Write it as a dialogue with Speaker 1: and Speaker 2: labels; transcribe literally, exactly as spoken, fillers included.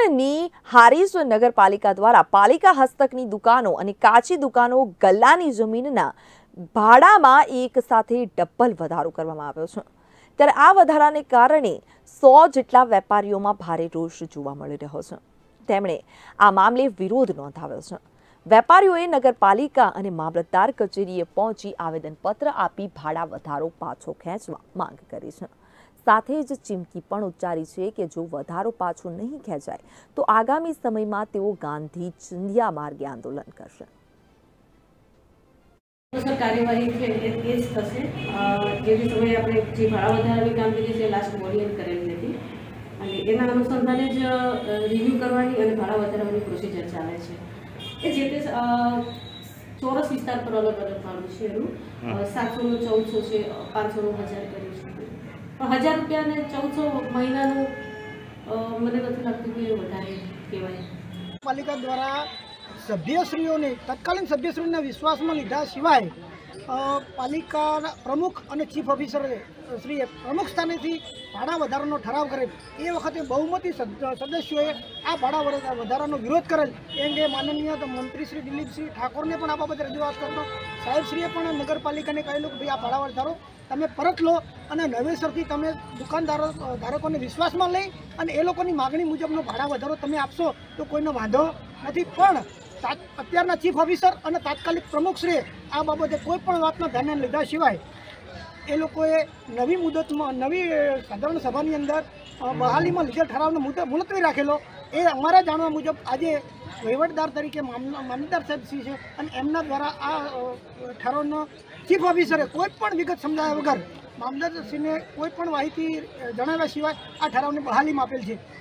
Speaker 1: પાટણની હારીજ નગરપાલિકા દ્વારા પાલિકા હસ્તકની દુકાનો અને કાચી દુકાનો ગલ્લાની જમીનના ભાડામાં એક સાથે ડબલ વધારો કરવામાં આવ્યો છે। ત્યારે આ વધારાને કારણે સો જેટલા વેપારીઓમાં ભારે રોષ જોવા મળી રહ્યો છે। તેમણે આ મામલે વિરોધ નોંધાવ્યો છે। વેપારીઓએ નગરપાલિકા અને મામલતદાર કચેરીએ પહોંચી આવેદનપત્ર આપી ભાડા વધારો પાછો ખેંચવા માંગ કરી છે। સાથે જ ચીમકી પણ ઉચ્ચારી છે કે જો વધારો પાછો નહીં ખેંચાય તો આગામી સમયમાં તેઓ ગાંધી ચિંધ્યા માર્ગે આંદોલન કરશે।
Speaker 2: કાર્યવાહી છે એ જ થશે। જે સમયે આપણે જે ભાડા વધારાની કામગીરી છે લાસ્ટ મોડિયન કરેલી હતી અને એના અનુસંધાને જ રિવ્યૂ કરવાની અને ભાડા વધારવાની પ્રોસિજર ચાલે છે। એ જે તે ચોરસ વિસ્તાર પર અલગ અલગ ભાડું છે એનું સાતસોનું ચૌદસો છે પાંચસોનું હજાર કર્યું છે પણ હજાર રૂપિયા ને ચૌદસો મહિનાનું મને નથી લાગતું કે વધારે કહેવાય।
Speaker 3: પાલિકા દ્વારા સભ્યશ્રીઓને તત્કાલીન સભ્યશ્રીઓના વિશ્વાસમાં લીધા સિવાય પાલિકાના પ્રમુખ અને ચીફ ઓફિસર શ્રીએ પ્રમુખ સ્થાનેથી ભાડા વધારાનો ઠરાવ કરેલ એ વખતે બહુમતી સદસ્યોએ આ ભાડા વધારાનો વિરોધ કરેલ। એ અંગે માનનીય મંત્રી શ્રી દિલીપસિંહ ઠાકોરને પણ આ બાબતે રજૂઆત કરતો સાહેબશ્રીએ પણ નગરપાલિકાને કહેલું કે ભાઈ આ ભાડા વધારો તમે પરત લો અને નવેસરથી તમે દુકાનદારો ધારકોને વિશ્વાસમાં લઈ અને એ લોકોની માગણી મુજબનો ભાડા વધારો તમે આપશો તો કોઈનો વાંધો નથી। પણ અત્યારના ચીફ ઓફિસર અને તાત્કાલિક પ્રમુખશ્રીએ આ બાબતે કોઈ પણ વાતના ધ્યાને લીધા સિવાય એ લોકોએ નવી મુદતમાં નવી સાધારણ સભાની અંદર બહાલીમાં લીધેલ ઠરાવનો મુદત મુલતવી રાખેલો। એ અમારા જાણવા મુજબ આજે વહીવટદાર તરીકે મામલતદાર સાહેબ શ્રી છે અને એમના દ્વારા આ ઠરાવનો ચીફ ઓફિસરે કોઈ પણ વિગત સમજાવ્યા વગર મામલતદારશ્રીને કોઈ પણ માહિતી જણાવ્યા સિવાય આ ઠરાવને બહાલીમાં આપેલ છે।